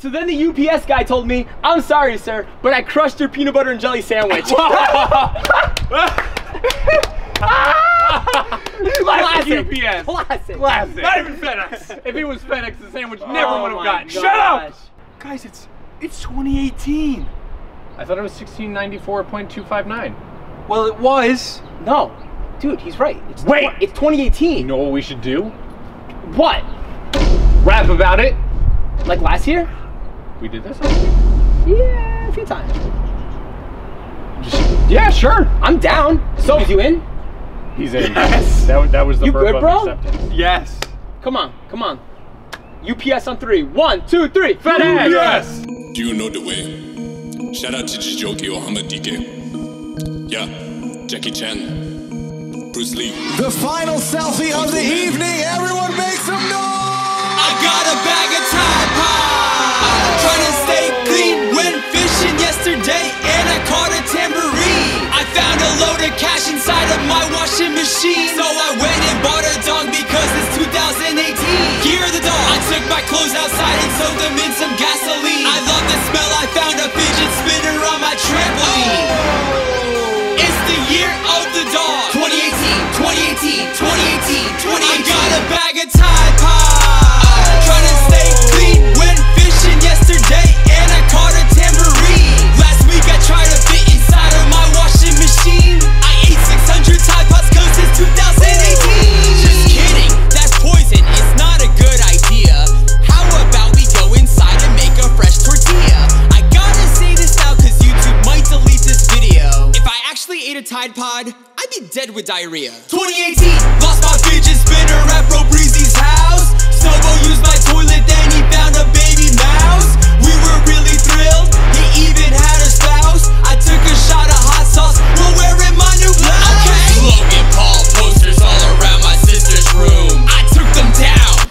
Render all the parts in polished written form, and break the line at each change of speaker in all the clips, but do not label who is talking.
So then the UPS guy told me, I'm sorry, sir, but I crushed your peanut butter and jelly sandwich.
Classic UPS.
Classic.
Classic. Not even FedEx. If it was FedEx, the sandwich never would have gotten. Shut up!
Guys, it's 2018.
I thought it was 1694.259.
Well, it was.
No. Dude, he's right. It's 2018.
You know what we should do?
What?
Rap about it.
Like last year?
We did this?
Yeah, a few times.
Yeah, sure.
I'm down. So, is you in?
He's in.
Yes.
That was the
You
verb
good,
of
bro?
acceptance.
Yes.
Come on. UPS on 3. 1, 2, 3. FedEx.
Yes.
Do you know the way? Shout out to Jijoki or Hamadike. Yeah, Jackie Chan. Bruce Lee.
The final selfie of the evening. Everyone make some noise!
I got a bag of Tide Pods. Trying to stay clean, went fishing yesterday and I caught a tambourine. I found a load of cash inside of my washing machine. So I went and bought a dog because it's 2018. Here the dog. I took my clothes outside and soaked them in some gasoline. I love the smell. I found a fidget spinner on my trampoline. It's the year of the dog. 2018. I got a bag of Tide Pods. Trying to stay clean, went fishing yesterday and I caught a tambourine. Last week I tried to fit inside of my washing machine. I ate 600 Tide Pods cause it's 2018. Just kidding, that's poison, it's not a good idea. How about we go inside and make a fresh tortilla? I gotta say this now cause YouTube might delete this video. If I actually ate a Tide Pod, I'd be dead with diarrhea. 2018, lost my fidget spinner at Bro Breezy's house. Sobo used my toilet, then he found a baby mouse. We were really thrilled, he even had a spouse. I took a shot of hot sauce while wearing my new blouse. Okay. Logan Paul posters all around my sister's room. I took them down.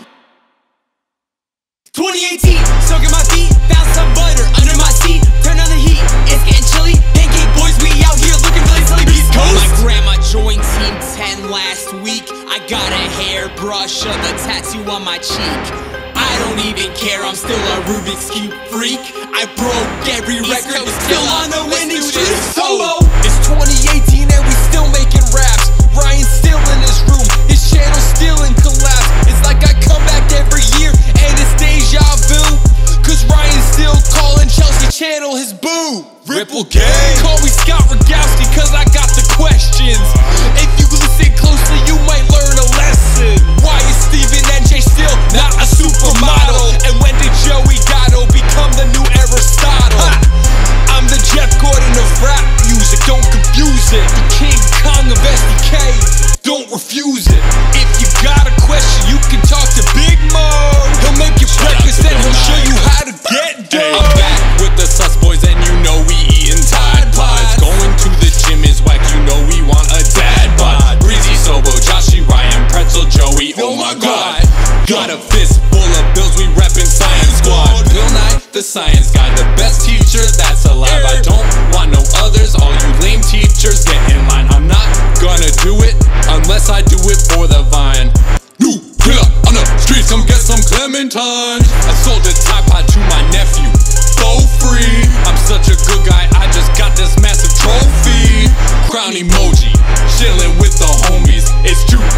2018, soaking my feet, found some butter under my seat. Turn on the heat, it's getting chilly. Pancake boys, we out here looking really silly. Beast Coast. My grandma joined Team 10 last week. I got a hairbrush of a tattoo on my cheek. I don't even care, I'm still a Rubik's Cube freak. I broke every record, still on a winning streak. Sobo, it's 2018 and we still making raps. Ryan's still in his room, his channel's still in collapse. It's like I come back every year and it's deja vu. Cause Ryan's still calling Chelsea Channel his boo. Ripple Gang. Call me Scott Rogowski cause I got the questions. If you listen closely you might learn a lesson. Why is Steven NJ still not a supermodel? And when did Joey Gatto become the new Aristotle? I'm the Jeff Gordon of rap music, don't confuse it. The King Kong of SDK, don't refuse it. If you got a question you can talk to Big Mo. He'll make you breakfast and he'll show you how to get done. I'm back with the Sus Boys and you know we eating Tide Pods. Going to the gym is whack, you know we want a dad bod. Breezy, Sobo, Joshy, Ryan, Pretzel, Joey, oh my god. Got a fist full of bills, we reppin' Science Squad. Bill Nye, the science guy, the best teacher that's alive. I don't want no others, all you lame teachers get in line. I'm not gonna do it unless I do it for the vine. New killer on the streets, come get some Clementine. I sold a Tide Pod to my nephew, for free. I'm such a good guy, I just got this massive trophy. Crown emoji, chillin' with the homies. It's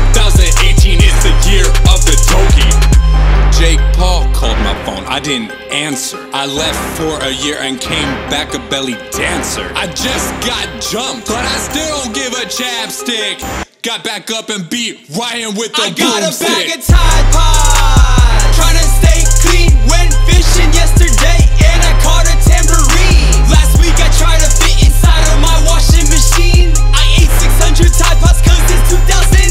2018, it's the year of the Doki. Jake Paul called my phone, I didn't answer. I left for a year and came back a belly dancer. I just got jumped, but I still give a chapstick. Got back up and beat Ryan with a boomstick. I got a bag of Tide Pods. Trying to stay clean, went fishing yesterday and I caught a tambourine. Last week I tried to fit inside of my washing machine. I ate 600 Tide Pods cause it's 2018.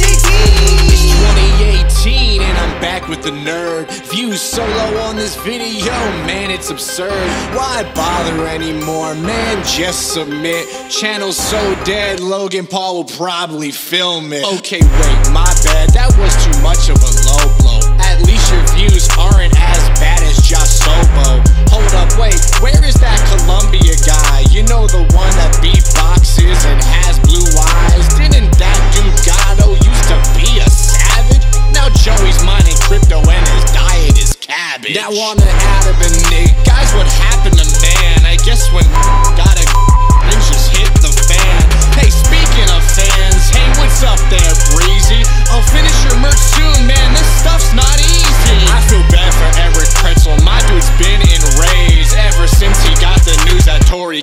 It's 2018 and I'm back with the nerd. Views so low on this video, man, it's absurd. Why bother anymore, man, just submit. Channel's so dead, Logan Paul will probably film it. Okay, wait, my bad, that was too much of a low blow. At least your views aren't as bad as Josh Sobo. Hold up, wait, where is that Columbia guy? You know the one that beatboxes and has blue eyes? Didn't that dude Gatto used to be a savage? Now Joey's mining crypto and his diet is cabbage. Now on the Adam and Nick, I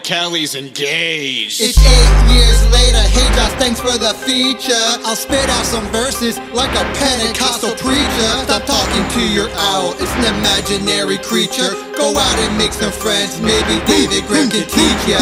Kelly's engaged.
It's 8 years later, hey Josh, thanks for the feature. I'll spit out some verses like a Pentecostal preacher. Stop talking to your owl, it's an imaginary creature. Go out and make some friends, maybe David Grimm can teach ya.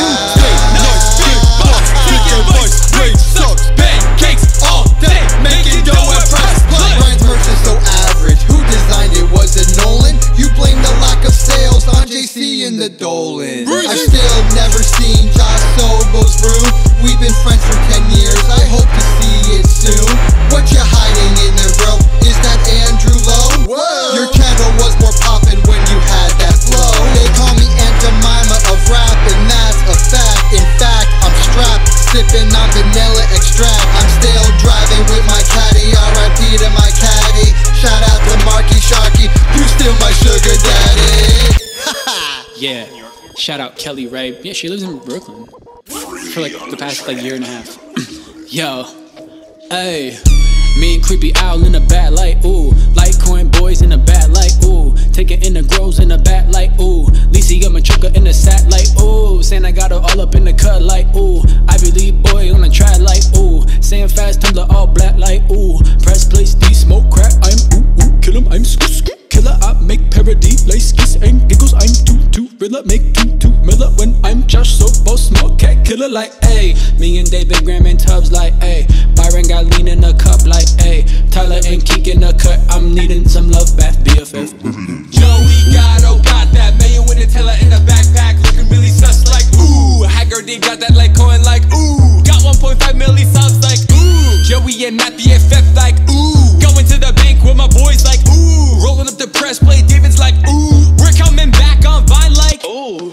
Great sucks, pancakes all day, making dough and press play.
Brian's merch is so average, who designed it? Was it Nolan? You blame the lack of sales on JC and the Dolan. I've still never seen Josh Sobel's room. We've been friends for 10 years, I hope to see it soon. What you hiding in there, bro? Is that Andrew Lowe? Whoa. Your candle was more poppin' when you had that flow. They call me Aunt Jemima of rap, and that's a fact. In fact, I'm strapped, sipping on vanilla extract. I'm still driving with my caddy, R.I.P. to my caddy. Shout out to Marky Sharky, you still my sugar daddy.
Yeah, shout out Kelly Ray. Yeah, she lives in Brooklyn for like the past like year and a half. Yo, hey, me and Creepy Owl in a bad light, ooh. Litecoin boys in a bad light, ooh. Taking in the grows in a bad light, ooh. Lisi got my choker in the satellite, ooh. Saying I got her all up in the cut like, ooh. Ivy League boy on a track like, ooh. Saying fast Tumblr all black like, ooh. Press play, D smoke crack, I'm ooh, kill him, I'm killer. I make parody, like skis and giggles. I'm too rilla, make two miller when I'm Josh Sobo, small cat killer like, ayy. Me and David Graham and Tubbs like, ayy. Byron got lean in a cup like, ayy. Tyler and Keek in the cut, I'm needing some love back, BFF.
Joey Gatto got that mayo in the Taylor in the backpack, looking really sus like, ooh. Haggerty got that like Cohen like, ooh. Got 1.5 milli subs like, ooh. Joey and Matt BFF like, ooh. Going to the bank with my boys like, ooh. Rolling up the press play, David's like, ooh. We're coming back on Vine like,
Oh,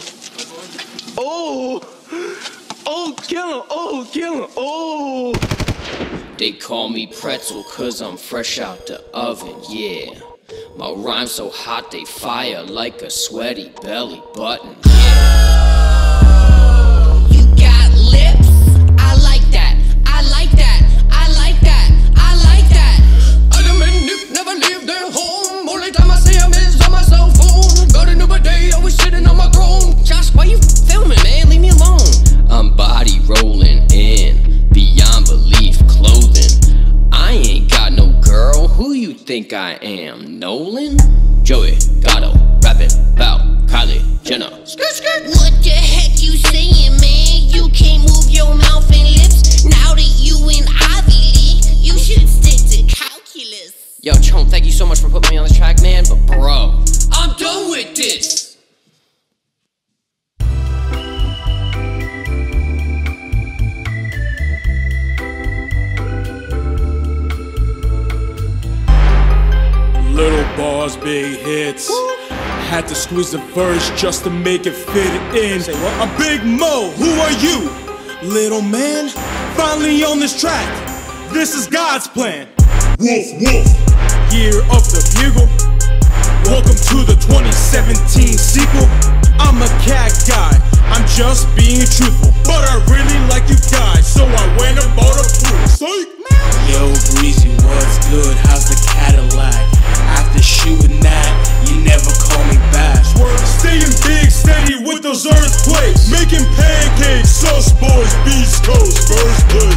kill him, oh.
They call me Pretzel cause I'm fresh out the oven, yeah. My rhymes so hot they fire like a sweaty belly button, yeah.
You got lips? I like that, I like that, I like that, I like that.
Adam and Nick never leave their home. Only time I see them is on my cell phone. Got a new day, always sitting on my throne.
Josh, why you filming, man? Leave me alone. I'm body rolling in, beyond belief clothing. I ain't got no girl, who you think I am, Nolan? Joey Gatto, rapping bout Kylie Jenner.
What the heck you saying, man? You can't move your mouth and lips. Now that you in Ivy League, you should stick to calculus.
Yo, Chone, thank you so much for putting me on this track, man, but bro,
I'm done with this.
Little bars, big hits. Had to squeeze the verse just to make it fit in. I'm Big Mo, who are you? Little man, finally on this track. This is God's plan. Wolf, wolf. Year of the bugle. Welcome to the 2017 sequel. I'm a cat guy, I'm just being truthful. But I really like you guys, so I went and bought a pool. Psych! Yo, Breezy, what's good? How's the Cadillac? After shooting that, you never call me back. Staying big, steady with those earthquakes. Making pancakes, sus boys, Beast Coast, first place.